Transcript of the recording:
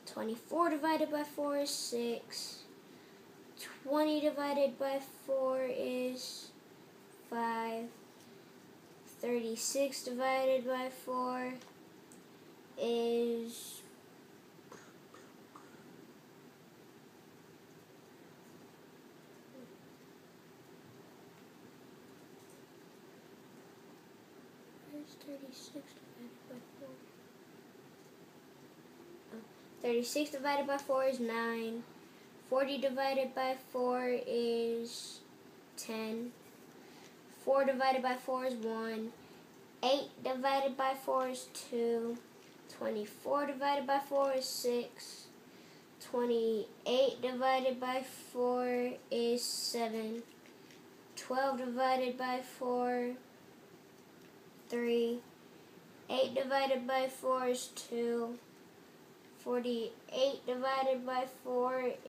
24 divided by 4 is 6. 20 divided by 4 is 5. 36 divided by 4 is 36 divided by 4. 36 divided by 4 is 9. 40 divided by 4 is 10. 4 divided by 4 is 1. 8 divided by 4 is 2. 24 divided by 4 is 6. 28 divided by 4 is 7. 12 divided by 4, 3. 8 divided by 4 is 2. 48 divided by 4